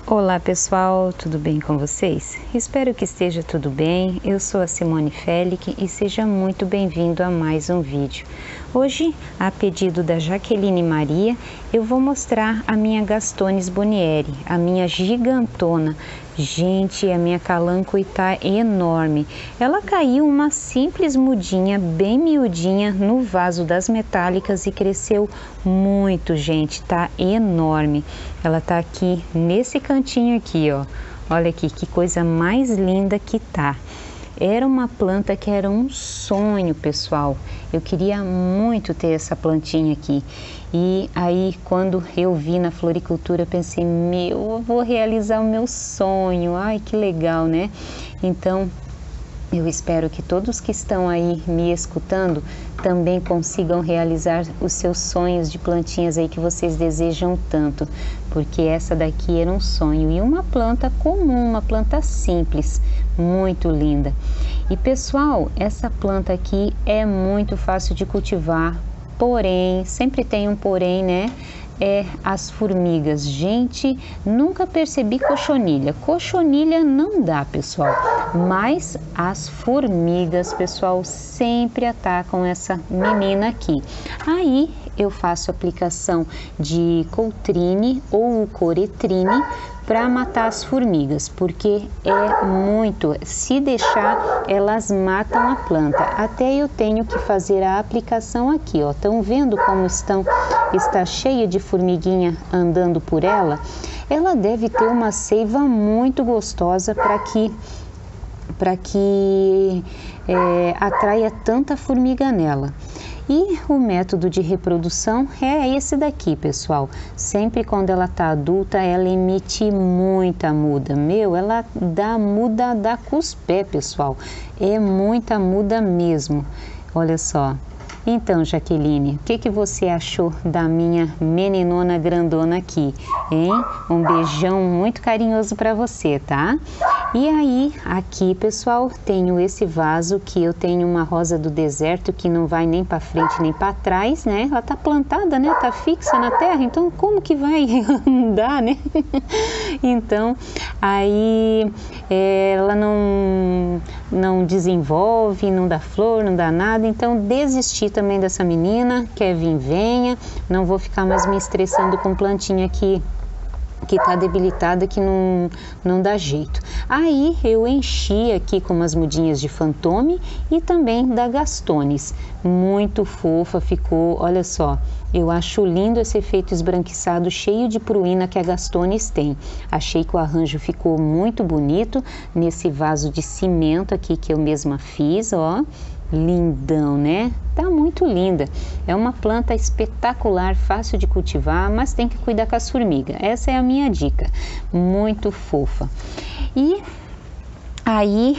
Olá pessoal, tudo bem com vocês? Espero que esteja tudo bem. Eu sou a Simone Felic e seja muito bem-vindo a mais um vídeo. Hoje, a pedido da Jaqueline Maria, eu vou mostrar a minha Gastones Bonnieri, a minha gigantona. Gente, a minha calancui tá enorme. Ela caiu uma simples mudinha, bem miudinha, no vaso das metálicas e cresceu muito, gente, tá enorme. Ela tá aqui nesse cantinho aqui, ó. Olha aqui que coisa mais linda que tá. Era uma planta que era um sonho, pessoal. Eu queria muito ter essa plantinha aqui. E aí, quando eu vi na floricultura, eu pensei, eu vou realizar o meu sonho. Ai, que legal, né? Então, eu espero que todos que estão aí me escutando também consigam realizar os seus sonhos de plantinhas aí que vocês desejam tanto, porque essa daqui era um sonho e uma planta comum, uma planta simples, muito linda. E pessoal, essa planta aqui é muito fácil de cultivar, porém, sempre tem um porém, né? É as formigas. Gente, nunca percebi cochonilha. Cochonilha não dá, pessoal. Mas as formigas, pessoal, sempre atacam essa menina aqui. Aí eu faço aplicação de Coltrine ou Coretrine para matar as formigas, porque é muito, se deixar, elas matam a planta. Até eu tenho que fazer a aplicação aqui, ó. Estão vendo como está cheia de formiguinha andando por ela? Ela deve ter uma seiva muito gostosa para que atraia tanta formiga nela. E o método de reprodução é esse daqui, pessoal. Sempre quando ela tá adulta, ela emite muita muda. Ela dá muda da cuspé, pessoal. É muita muda mesmo. Olha só. Então, Jaqueline, o que você achou da minha meninona grandona aqui, hein? Um beijão muito carinhoso para você, tá? E aí, aqui, pessoal, tenho esse vaso que eu tenho uma rosa do deserto que não vai nem para frente nem para trás, né? Ela tá plantada, né? Tá fixa na terra, então como que vai andar, né? Então, aí ela não desenvolve, não dá flor, não dá nada, então desisti também dessa menina. Quer vir, venha, não vou ficar mais me estressando com plantinha que tá debilitada, que não dá jeito. Aí eu enchi aqui com umas mudinhas de Fantôme e também da Gastones. Muito fofa ficou, olha só. Eu acho lindo esse efeito esbranquiçado cheio de pruína que a Gastones tem. Achei que o arranjo ficou muito bonito nesse vaso de cimento aqui que eu mesma fiz, ó. Lindão, né? Tá muito linda. É uma planta espetacular, fácil de cultivar, mas tem que cuidar com as formigas. Essa é a minha dica. Muito fofa. E aí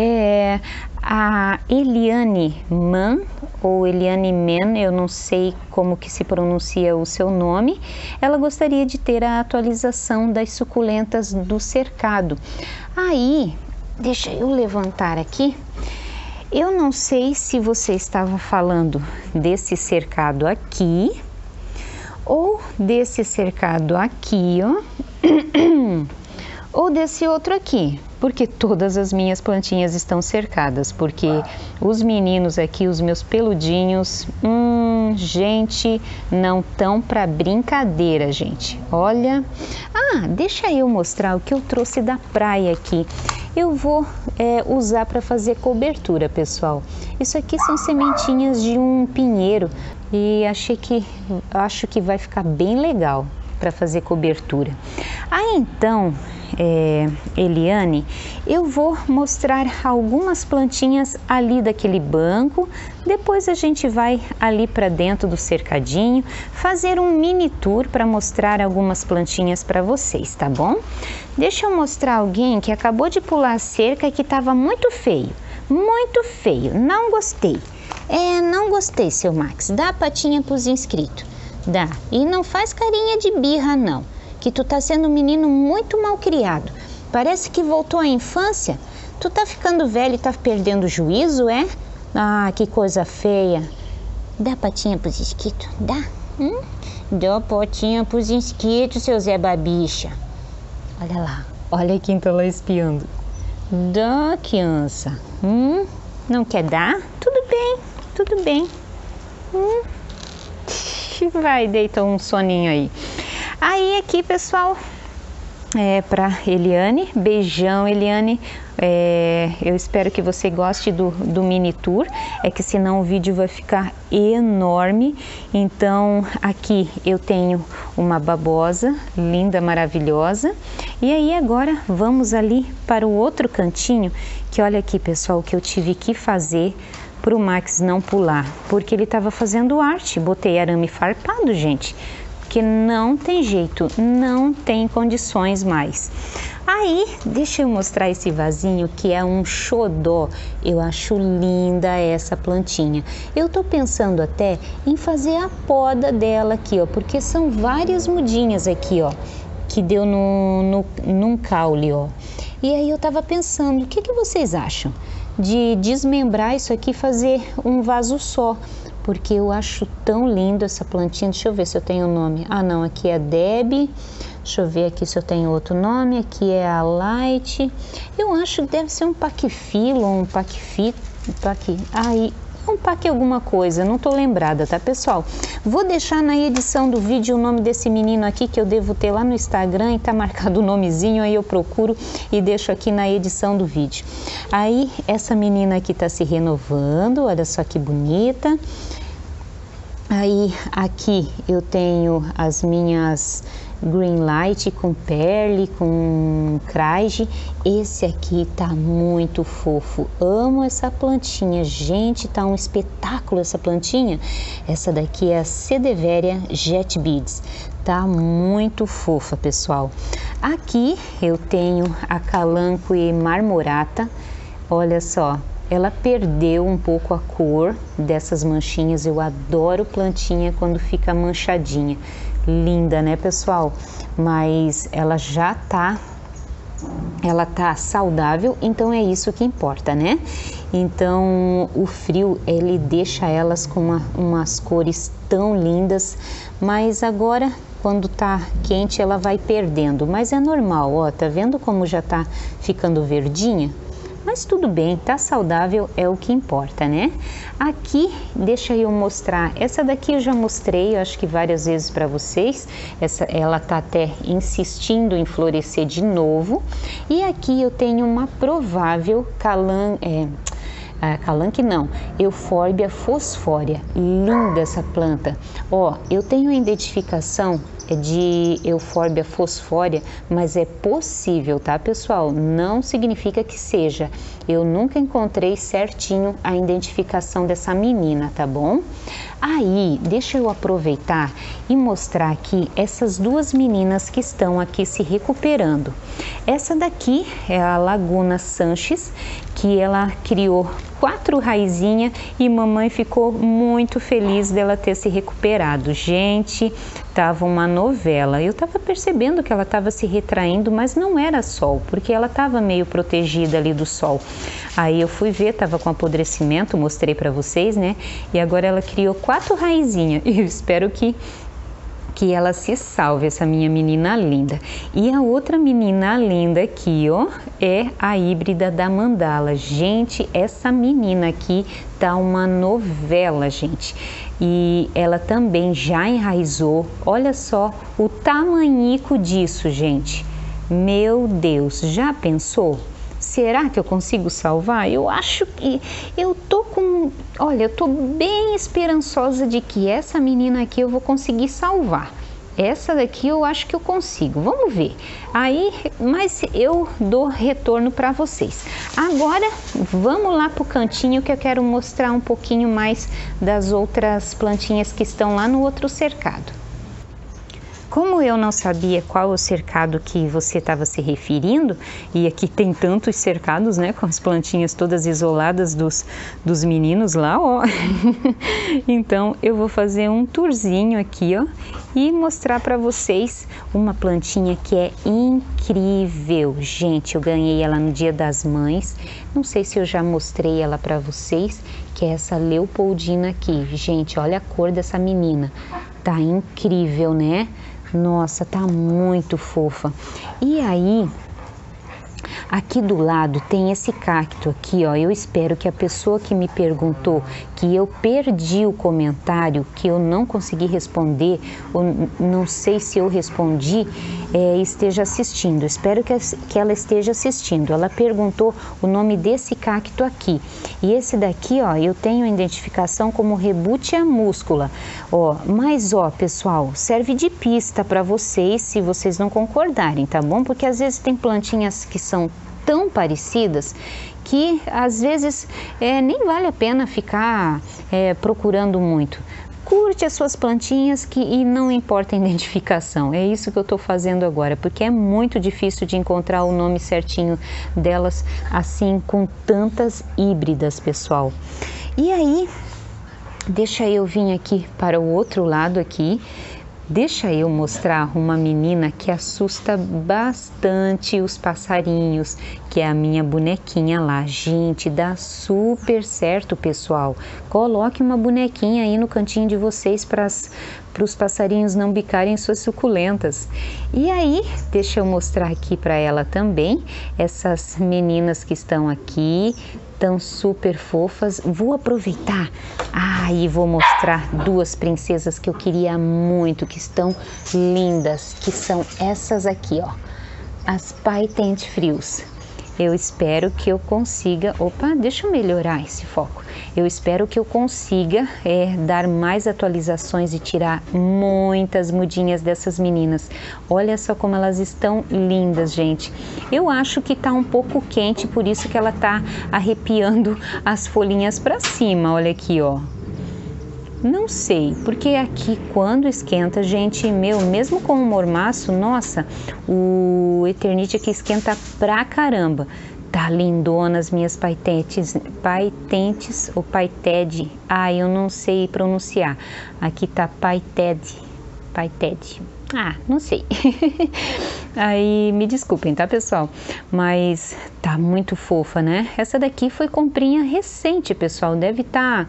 a Eliane Mann, ou Eliane Men, eu não sei como que se pronuncia o seu nome, ela gostaria de ter a atualização das suculentas do cercado. Aí, deixa eu levantar aqui. Eu não sei se você estava falando desse cercado aqui ou desse cercado aqui, ó, ou desse outro aqui, porque todas as minhas plantinhas estão cercadas, porque os meninos aqui, os meus peludinhos, gente, não estão para brincadeira, gente. Olha, deixa eu mostrar o que eu trouxe da praia aqui. Eu vou usar para fazer cobertura, pessoal. Isso aqui são sementinhas de um pinheiro e acho que vai ficar bem legal para fazer cobertura. Aí então, Eliane, eu vou mostrar algumas plantinhas ali daquele banco. Depois a gente vai ali para dentro do cercadinho fazer um mini tour para mostrar algumas plantinhas para vocês, tá bom? Deixa eu mostrar alguém que acabou de pular a cerca e que estava muito feio, não gostei. Não gostei, seu Max. Dá a patinha para os inscritos. Dá. E não faz carinha de birra, não, que tu tá sendo um menino muito mal criado. Parece que voltou à infância. Tu tá ficando velho e tá perdendo o juízo, é? Que coisa feia. Dá patinha pros inscritos? Dá? Dá patinha pros inscritos, seu Zé Babicha. Olha lá, olha quem tá lá espiando. Dá, criança. Não quer dar? Tudo bem, tudo bem. Vai, deita um soninho aí. Aí aqui, pessoal, para Eliane, beijão, Eliane. Eu espero que você goste do mini tour, que senão o vídeo vai ficar enorme. Então aqui eu tenho uma babosa linda, maravilhosa. E aí agora vamos ali para o outro cantinho, que olha aqui, pessoal, o que eu tive que fazer para o Max não pular, porque ele estava fazendo arte. Botei arame farpado, gente, porque não tem jeito, não tem condições mais. Aí, deixa eu mostrar esse vasinho que é um xodó. Eu acho linda essa plantinha. Eu tô pensando até em fazer a poda dela aqui, ó, porque são várias mudinhas aqui, ó, que deu num caule, ó. E aí eu tava pensando, o que vocês acham de desmembrar isso aqui e fazer um vaso só? Porque eu acho tão lindo essa plantinha. Deixa eu ver se eu tenho o nome. Ah, não, aqui é Debbie. Deixa eu ver aqui se eu tenho outro nome. Aqui é a Light. Eu acho que deve ser um paquifilo, um paquifito, um paque alguma coisa, não tô lembrada, tá, pessoal? Vou deixar na edição do vídeo o nome desse menino aqui, que eu devo ter lá no Instagram, e tá marcado o nomezinho, aí eu procuro e deixo aqui na edição do vídeo. Aí essa menina aqui tá se renovando, olha só que bonita. Aí aqui eu tenho as minhas Green Light com Perle, com Craige. Esse aqui tá muito fofo, amo essa plantinha, gente, tá um espetáculo essa plantinha. Essa daqui é a Cedeveria Jet Beads, tá muito fofa, pessoal. Aqui eu tenho a Calanque Marmorata, olha só. Ela perdeu um pouco a cor dessas manchinhas. Eu adoro plantinha quando fica manchadinha. Linda, né, pessoal? Mas ela já tá saudável, então é isso que importa, né? Então o frio, ele deixa elas com umas cores tão lindas, mas agora quando tá quente ela vai perdendo, mas é normal, ó, tá vendo como já tá ficando verdinha? Mas tudo bem, tá saudável, é o que importa, né? Aqui, deixa eu mostrar, essa daqui eu já mostrei, eu acho que várias vezes para vocês. Ela tá até insistindo em florescer de novo. E aqui eu tenho uma provável Calanque não, Euphorbia fosforia, linda essa planta. Ó, eu tenho a identificação de Euphorbia fosforia, mas é possível, tá, pessoal? Não significa que seja. Eu nunca encontrei certinho a identificação dessa menina, tá bom? Aí, deixa eu aproveitar e mostrar aqui essas duas meninas que estão aqui se recuperando. Essa daqui é a Laguna Sanches, que ela criou 4 raizinhas e mamãe ficou muito feliz dela ter se recuperado. Gente, tava uma novela. Eu tava percebendo que ela tava se retraindo, mas não era sol, porque ela tava meio protegida ali do sol. Aí eu fui ver, tava com apodrecimento, mostrei para vocês, né? E agora ela criou 4 raizinhas. E eu espero que ela se salve, essa minha menina linda. E a outra menina linda aqui, ó, é a híbrida da mandala. Gente, essa menina aqui tá uma novela, gente. E ela também já enraizou. Olha só o tamanhico disso, gente. Meu Deus, já pensou? Será que eu consigo salvar? Eu acho que eu tô olha, eu tô bem esperançosa de que essa menina aqui eu vou conseguir salvar. Essa daqui eu acho que eu consigo, vamos ver. Aí, mas eu dou retorno para vocês. Agora, vamos lá pro cantinho que eu quero mostrar um pouquinho mais das outras plantinhas que estão lá no outro cercado. Como eu não sabia qual o cercado que você estava se referindo, e aqui tem tantos cercados, né, com as plantinhas todas isoladas dos meninos lá, ó. Então eu vou fazer um tourzinho aqui, ó, e mostrar para vocês uma plantinha que é incrível. Gente, eu ganhei ela no Dia das Mães, não sei se eu já mostrei ela para vocês, que é essa Leopoldina aqui. Gente, olha a cor dessa menina, tá incrível, né? Nossa, tá muito fofa. E aí, aqui do lado tem esse cacto aqui, ó. Eu espero que a pessoa que me perguntou que eu perdi o comentário, que eu não consegui responder, ou não sei se eu respondi, esteja assistindo. Espero que ela esteja assistindo. Ela perguntou o nome desse cacto aqui. E esse daqui, ó, eu tenho identificação como Rebutia muscula. Ó, mas, ó, pessoal, serve de pista para vocês, se vocês não concordarem, tá bom? Porque às vezes tem plantinhas que são tão parecidas que às vezes nem vale a pena ficar procurando muito. Curte as suas plantinhas e não importa a identificação. É isso que eu estou fazendo agora, porque é muito difícil de encontrar o nome certinho delas, assim, com tantas híbridas, pessoal. E aí, deixa eu vir aqui para o outro lado aqui. Deixa eu mostrar uma menina que assusta bastante os passarinhos, que é a minha bonequinha lá. Gente, dá super certo, pessoal. Coloque uma bonequinha aí no cantinho de vocês para os passarinhos não bicarem suas suculentas. E aí, deixa eu mostrar aqui para ela também essas meninas que estão aqui. Estão super fofas. Vou aproveitar e vou mostrar duas princesas que eu queria muito, que estão lindas, que são essas aqui, ó, as Paitente Frios. Eu espero que eu consiga, deixa eu melhorar esse foco. Eu espero que eu consiga dar mais atualizações e tirar muitas mudinhas dessas meninas. Olha só como elas estão lindas, gente. Eu acho que tá um pouco quente, por isso que ela tá arrepiando as folhinhas para cima. Olha aqui, ó. Não sei, porque aqui quando esquenta, gente, mesmo com o mormaço, nossa, o Eternite aqui esquenta pra caramba. Tá lindona as minhas paitentes ou paited. Eu não sei pronunciar. Aqui tá paited. Não sei. Aí me desculpem, tá, pessoal? Mas tá muito fofa, né? Essa daqui foi comprinha recente, pessoal. Deve estar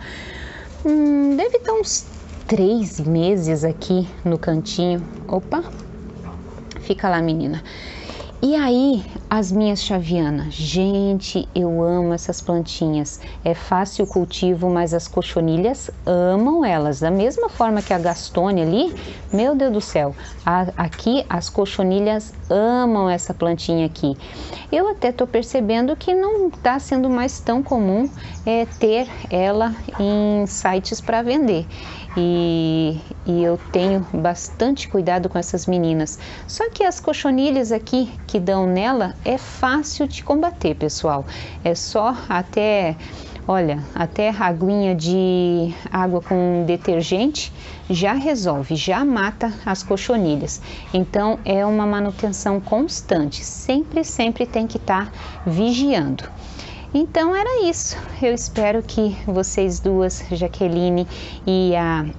uns 3 meses aqui no cantinho. Fica lá, menina. E aí, as minhas chavianas. Gente, eu amo essas plantinhas. É fácil o cultivo, mas as cochonilhas amam elas. Da mesma forma que a Gastônia ali, meu Deus do céu. Aqui, as cochonilhas amam essa plantinha aqui. Eu até tô percebendo que não tá sendo mais tão comum ter ela em sites para vender. E eu tenho bastante cuidado com essas meninas. Só que as cochonilhas aqui que dão nela é fácil de combater, pessoal. É só até aguinha de água com detergente já resolve, já mata as cochonilhas. Então é uma manutenção constante, sempre tem que estar vigiando. Então era isso. Eu espero que vocês duas, Jaqueline e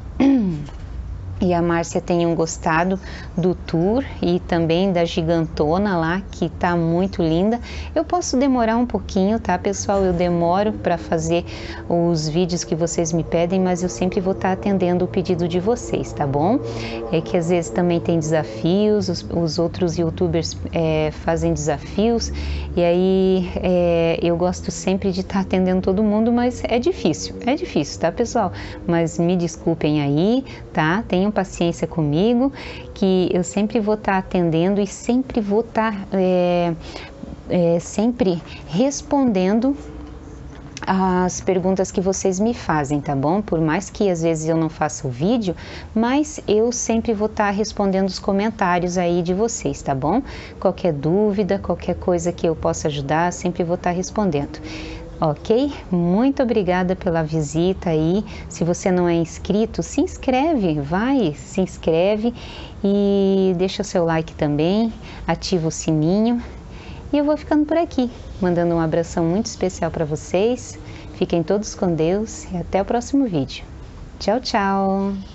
a Márcia, tenham gostado do tour e também da gigantona lá, que tá muito linda. Eu posso demorar um pouquinho, tá, pessoal? Eu demoro para fazer os vídeos que vocês me pedem, mas eu sempre vou estar atendendo o pedido de vocês, tá bom? É que às vezes também tem desafios, os outros youtubers fazem desafios, e aí eu gosto sempre de estar atendendo todo mundo, mas é difícil, tá, pessoal? Mas me desculpem aí, tá? Tenham paciência comigo, que eu sempre vou estar atendendo e sempre vou estar sempre respondendo as perguntas que vocês me fazem, tá bom? Por mais que às vezes eu não faça o vídeo, mas eu sempre vou estar respondendo os comentários aí de vocês, tá bom? Qualquer dúvida, qualquer coisa que eu possa ajudar, sempre vou estar respondendo. Ok? Muito obrigada pela visita aí. Se você não é inscrito, se inscreve, se inscreve e deixa o seu like também, ativa o sininho. E eu vou ficando por aqui, mandando um abração muito especial para vocês. Fiquem todos com Deus e até o próximo vídeo. Tchau, tchau!